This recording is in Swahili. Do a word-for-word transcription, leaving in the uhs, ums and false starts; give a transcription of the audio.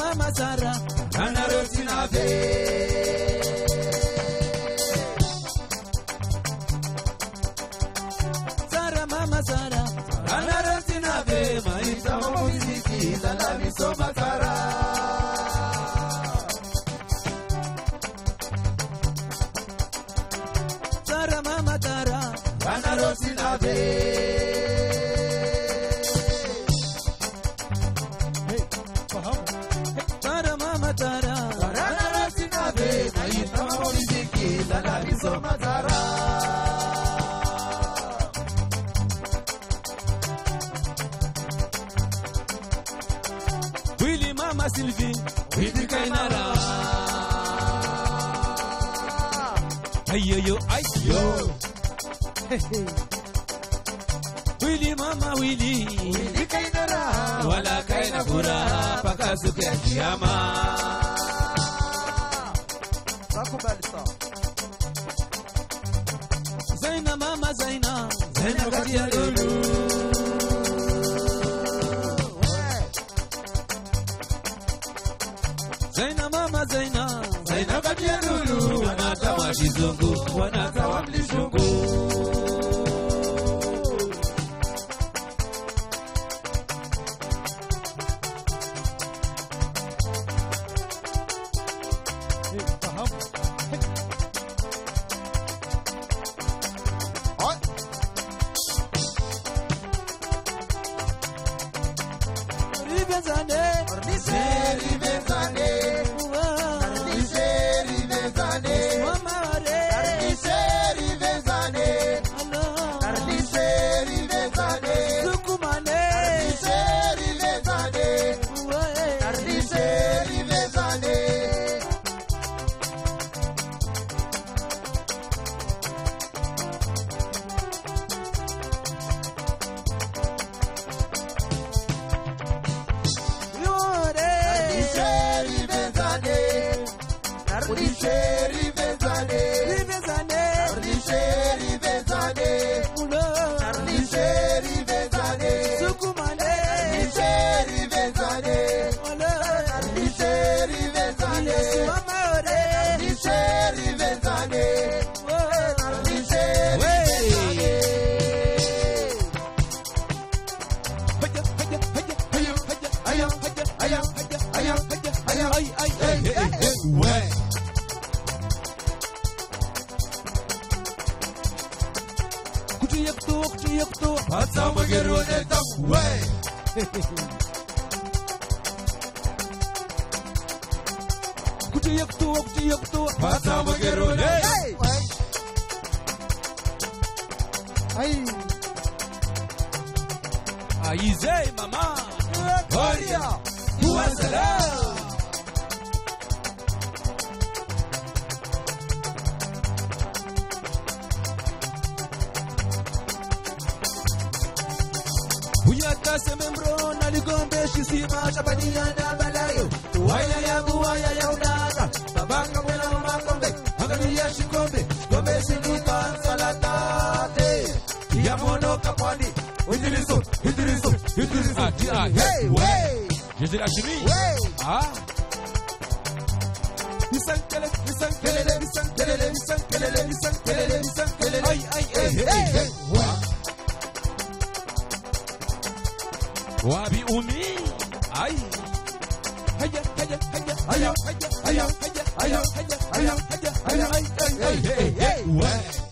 Mama Sara, Rana Rosina Ve. Sara Mama Sara, Rana Rosina Ve. Maisha mambo miziki, zala misoma Sara. Sara Mama Sara, Rana Rosina Ve. Sara Mama Sara, Rana Rosina Ve. Maisha mambo miziki, zala misoma Sara. Willy Mama Sylvie, Willy Kainara. Ayo yo ayo. Willy Mama Willy, Willy Kainara. wala kaina furaha paka siku ya kiyama. Nakubali sawa. Zaina Mama Zaina, Zaina kati ya lulu. Zaina Mama Zaina, Zaina kati ya lulu. wanatawa kizungu, wanatawa mlishungu. Rivenzane, Arniseri Benzane. Arniseri Benzane. Mama Re, Arniseri Benzane. Hello, Arniseri Benzane. Sukumane, Arniseri Benzane. Arniseri Benzane. Yore, Arniseri Benzane. Arniseri Benzane. Rivenzane, Arniseri Benzane. Ulo, Arniseri Benzane. Sukumane, Arniseri Benzane. Ulo, Arniseri Benzane. Mama Re, Arniseri Benzane. Arniseri Wey. Benzane. Haja, haja, haja, haja, haja, haja, haja, haja, haja, ay, ay, ay, ay, ay, wey. Kutu yaktu, kutu yaktu, Hata magero ne tam way. kutu yaktu, kutu yaktu, Hata magero ne. ay. Aize mama, Horia. Wassalam. Uyata semembro na ligombe shisima chapadia na balayo. Waya ya buwaya ya udaga. Babanga mwena makombe. Angalia shikombe. Kombe sinuka salatate. Ya mono kapwani. Idriso, Idriso, Idriso. Ah, ah, hey, wey. Jésus la chérie. Wey. Ah. Nisankele, nisankele, nisankele, nisankele, nisankele, nisankele. Ay, ay, ay, hey, hey. Wabi umi. Ay. Haya, haya, haya, haya, haya, haya, haya, haya, haya, haya, haya, haya, haya, haya, hey, hey, hey.